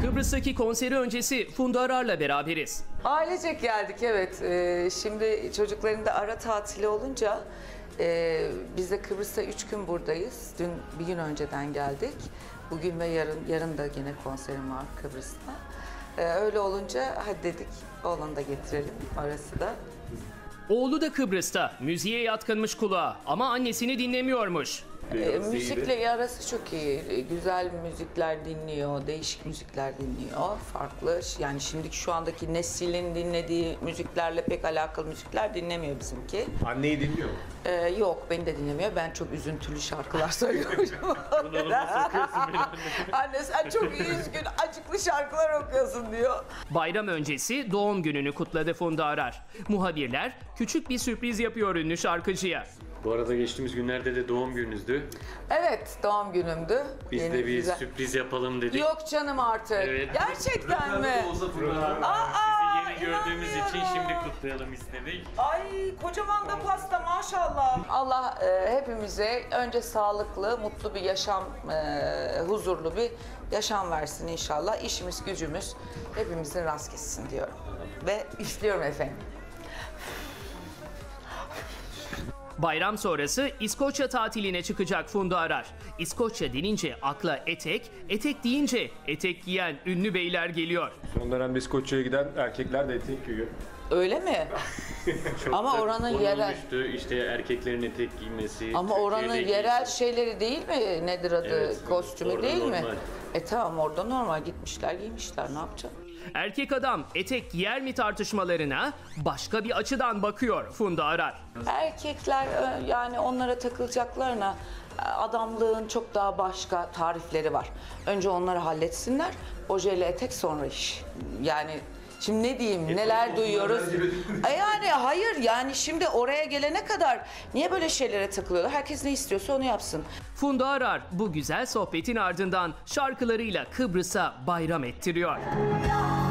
Kıbrıs'taki konseri öncesi Funda Arar'la beraberiz. Ailecek geldik, evet. Şimdi çocukların da ara tatili olunca biz de Kıbrıs'ta 3 gün buradayız. Dün bir gün önceden geldik. Bugün ve yarın da yine konserim var Kıbrıs'ta. Öyle olunca hadi dedik oğlanı da getirelim arası da. Oğlu da Kıbrıs'ta. Müziğe yatkınmış kulağa ama annesini dinlemiyormuş. Müzikle arası çok iyi. Güzel müzikler dinliyor, değişik müzikler dinliyor. Farklı, yani şimdiki şu andaki neslin dinlediği müziklerle pek alakalı müzikler dinlemiyor bizimki. Anneyi dinliyor mu? Yok, beni de dinlemiyor. Ben çok üzüntülü şarkılar söylüyorum. Anne sen çok üzgün, acıklı şarkılar okuyorsun diyor. Bayram öncesi doğum gününü kutladı Funda Arar. Muhabirler küçük bir sürpriz yapıyor ünlü şarkıcıya. Bu arada geçtiğimiz günlerde de doğum gününüzdü. Evet, doğum günümdü. Biz Yeni de bir güzel- sürpriz yapalım dedik. Yok canım artık. Evet. Gerçekten mi? Sizi yeni gördüğümüz için şimdi kutlayalım istedik. Ay kocaman da pasta maşallah. Allah hepimize önce sağlıklı, mutlu bir yaşam, huzurlu bir yaşam versin inşallah. İşimiz, gücümüz hepimizin rast gitsin diyorum. Ve istiyorum efendim. Bayram sonrası İskoçya tatiline çıkacak Funda Arar. İskoçya denince akla etek, etek deyince etek giyen ünlü beyler geliyor. Son dönemde İskoçya'ya giden erkekler de etek giyiyor. Öyle mi? Ama oranın yerel... Konulmuştu işte erkeklerin etek giymesi. Ama oranın Türkiye'de yerel şeyleri değil mi? Nedir adı? Evet, Kostümü orada değil mi? normal. Tamam, orada normal gitmişler, giymişler. Ne yapacaksın? Erkek adam etek giyer mi tartışmalarına başka bir açıdan bakıyor Funda Arar. Erkekler yani onlara takılacaklarına adamlığın çok daha başka tarifleri var. Önce onları halletsinler. Ojeyle etek sonra iş. Yani şimdi ne diyeyim, neler duyuyoruz. Yani hayır, yani şimdi oraya gelene kadar niye böyle şeylere takılıyorlar? Herkes ne istiyorsa onu yapsın. Funda Arar bu güzel sohbetin ardından şarkılarıyla Kıbrıs'a bayram ettiriyor.